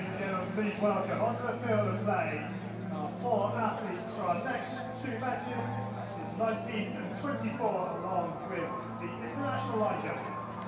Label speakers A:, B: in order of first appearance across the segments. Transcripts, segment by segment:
A: ladies and gentlemen, please welcome onto the field of play our 4 athletes for our next 2 matches, which is 19 and 24, along with the international line judges.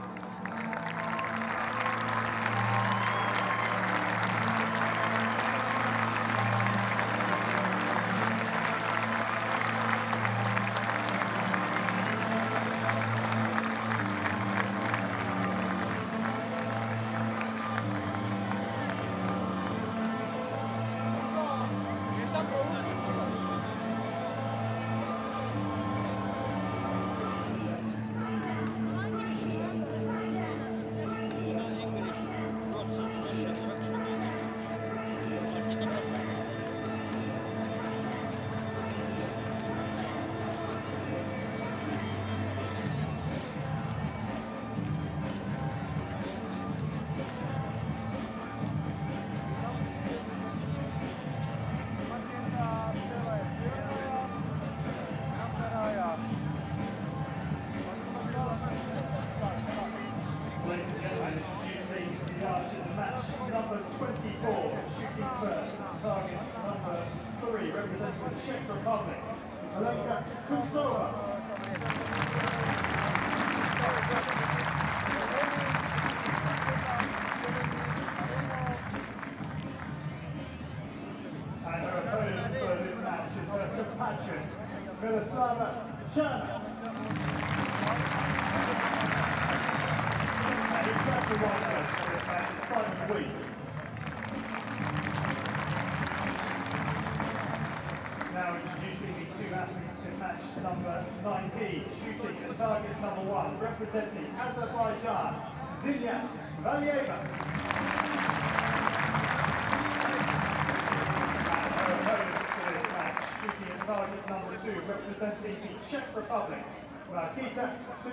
A: Number 24, shooting first, target number 3, representing the Czech Republic, Lenka Kuncova. And her opponent for this match is her compatriot, Miroslava Cerna. And he's got the right coach for this match, it's Simon Week. Now introducing the 2 athletes in match number 19, shooting at target number 1, representing Azerbaijan, Zinyat Valiyeva. And her opponent for this match, shooting at target number 2, representing the Czech Republic, Marketa.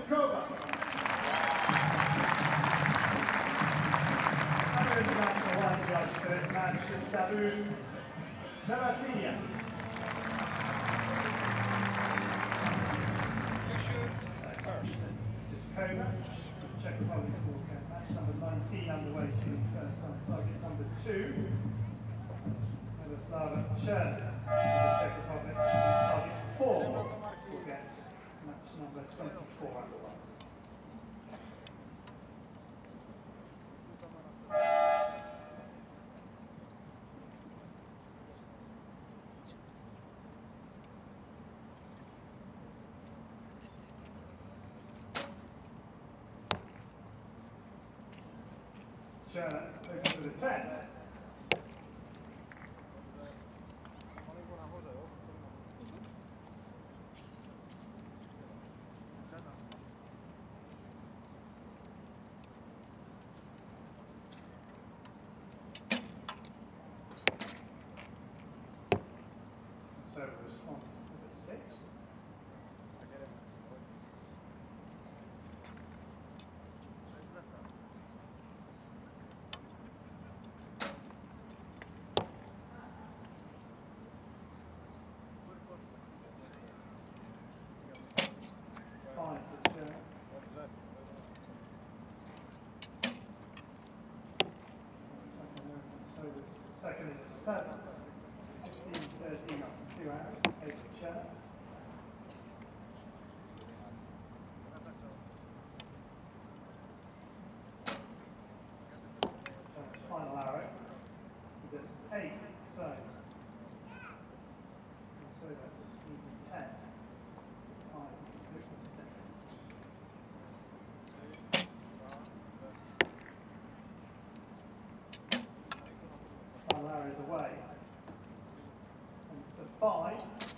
A: And the international line judge for this match is Sidkova. Czech Republic match number 19 underway, shooting first on target number 2. Miroslava Cerna, the Czech Republic, target 4 will get match number 24 underway. Cerna open to the 10. So the response to the 6. So the second is a 7, 15-13 after 2 hours, 8 for Cerna. Cerna's final arrow is at 8, so that needs a 10 to tie the second. Final arrow is away. And it's a 5.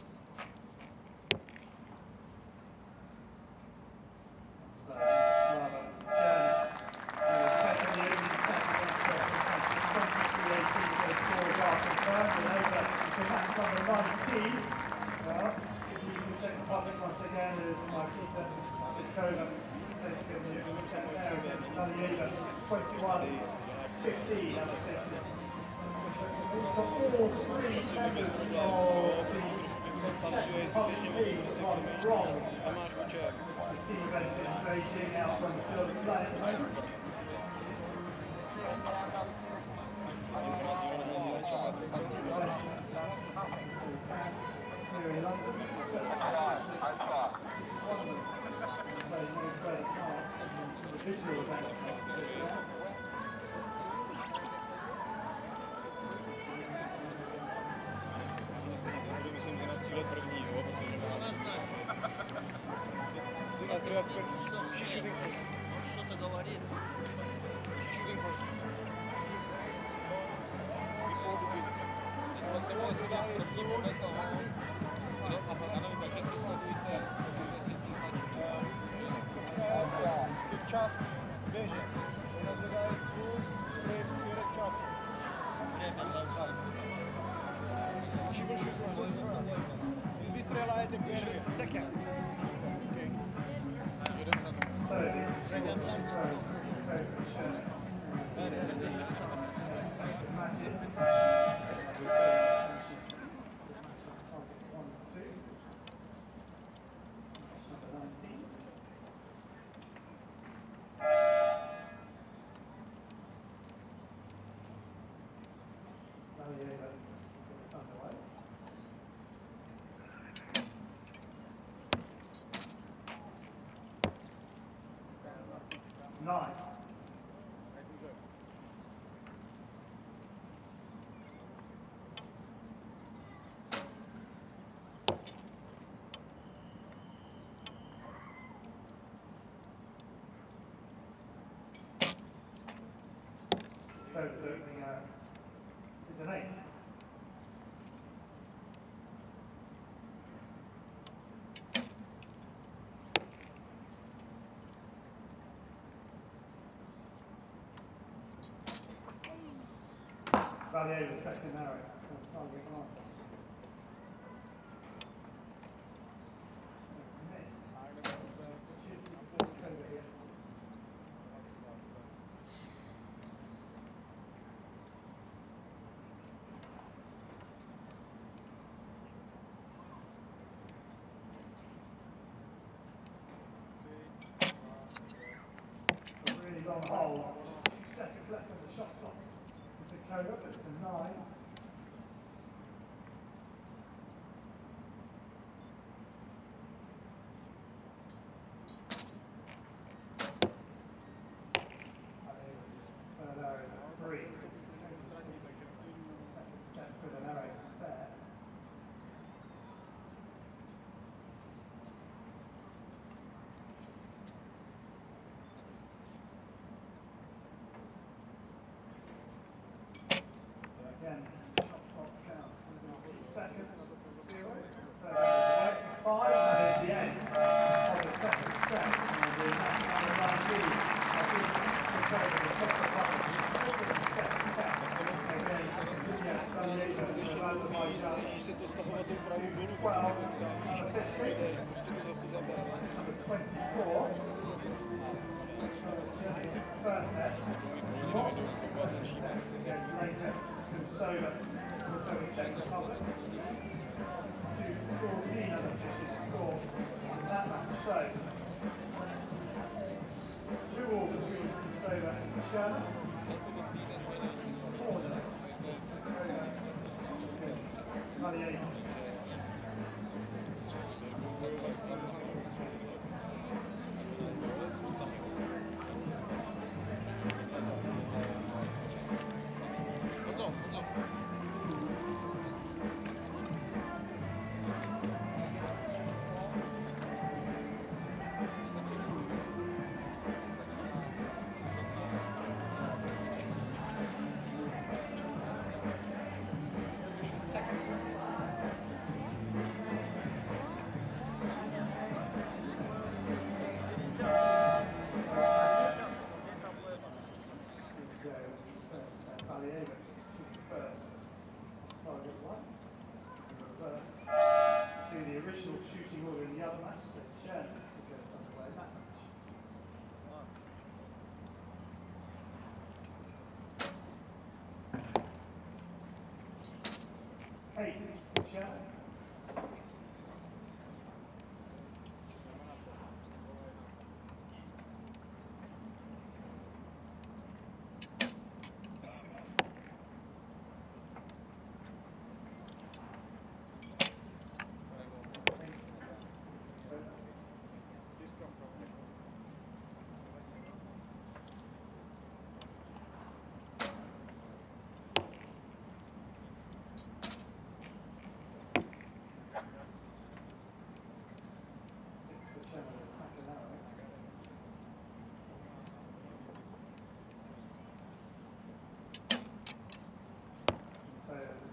A: So Miroslava Cerna is taking the opening set against 23-18 scores are confirmed and over to match number 19. Well, if you can check the public once again, is Marketa Sidkova taking the opening set there against Valiyeva, 21-15 out of 50. All 3 members of the Czech Republic team won bronze. The team event in Beijing out on the field of play at the moment.
B: Čas běžet. Rozvědají půl, půl čas. Vystřelajte pěšky. Second.
A: Nine. Third opening is an 8. Valiyeva second arrow on target marker. It's missed. Over here. A really long hole. Just 2 seconds left on the shot clock. Zinyat, but it's a 9. Third arrow is a 3. Second step with an arrow to spare. Again, shot clock counts. 2 seconds. 0. Third arrow is 5. That is the end of the second step. And the match number 19. I think the Czech Republic. Second step. Again, Zinyat Valiyeva in Azerbaijan. 12. Unofficially. Number 24. First set. Against Lenka Kuncova, Czech Republic. 2-14 unofficial score on that match. So, 2-all between Kuncova and Cerna. 4-0 against Valiyeva. Valiyeva first. Target 1. Reverse to the original shooting order in the other match, so Cerna will get us underway in that match. 8 for Cerna.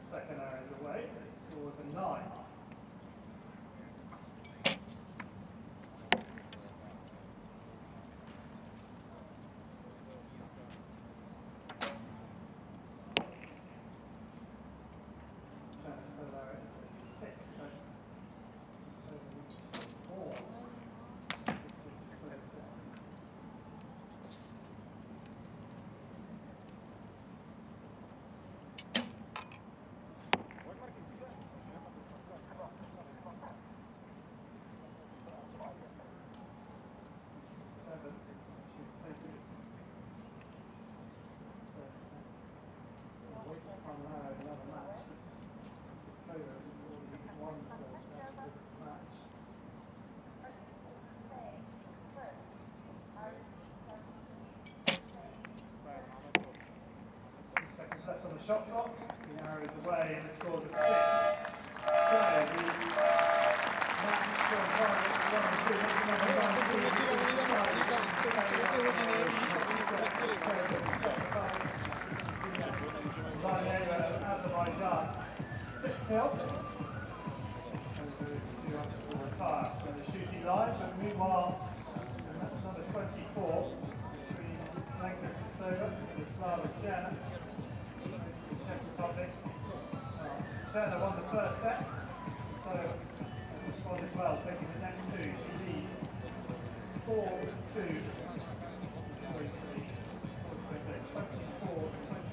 A: second arrow is away. It scores a 9. Left on the shot clock, the arrow is away and it scores a 6. So the match for Valiyeva of Azerbaijan 6-0. Will retire from the shooting line, but meanwhile, match number 24 between Lenka Kuncova and Miroslava Cerna. Czech Republic. Cerna won the first set, so responded well, taking the next two. She leads 4-2. 24-20.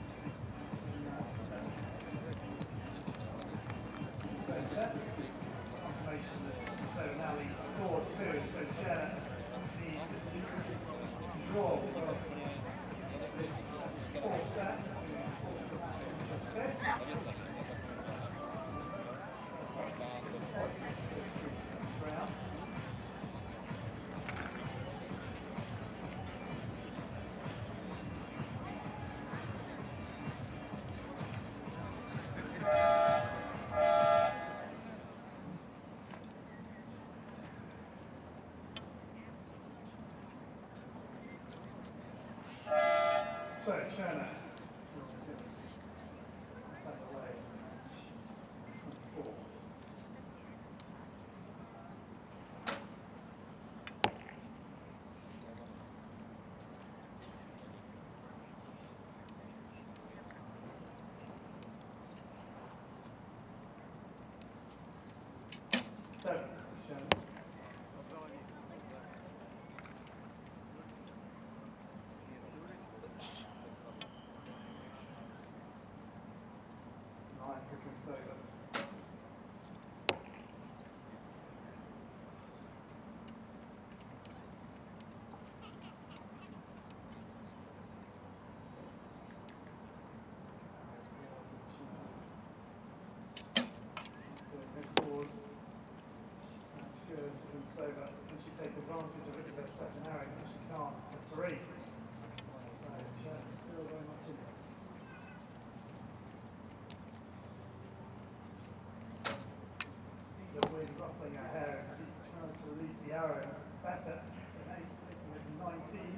A: Third set. Confirmation that so now leads 4-2. So Cerna needs at least to draw for this fourth set. So, Cerna. Kuncova, and she take advantage of it with that second arrow, but she can't. It's a 3. So Cerna's still very much in this. See the wind ruffling her hair as she's trying to release the arrow. It's better. It's an 8, taking it to 19.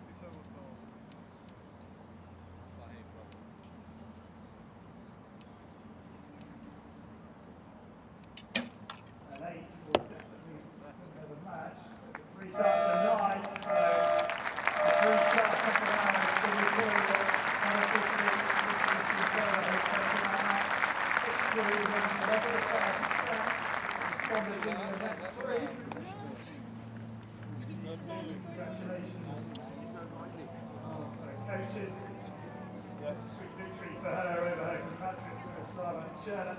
A: An 8 will definitely have a match. The 3 starts at 9, so the 3 starts second arrow is still recorded. Unofficially, this is the second arrow. 6-3 wins whatever the first set. Responded in the next 3. Congratulations. Coaches. Yes, a sweet victory for her over her compatriot Miroslava Cerna.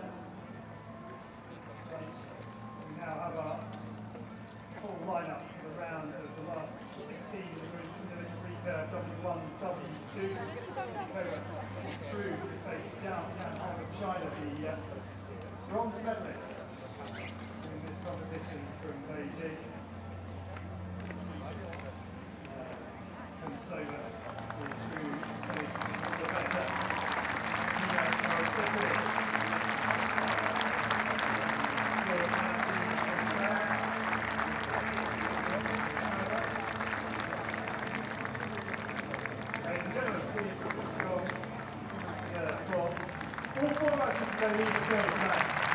A: We now have our full lineup for the round of the last 16 in the recurve W1, W2. Sidkova is through to face Zinyat Valiyeva of China, the bronze medalist in this competition from Beijing. Kuncova is through to face Rebecca. All four matches today leave the field tonight.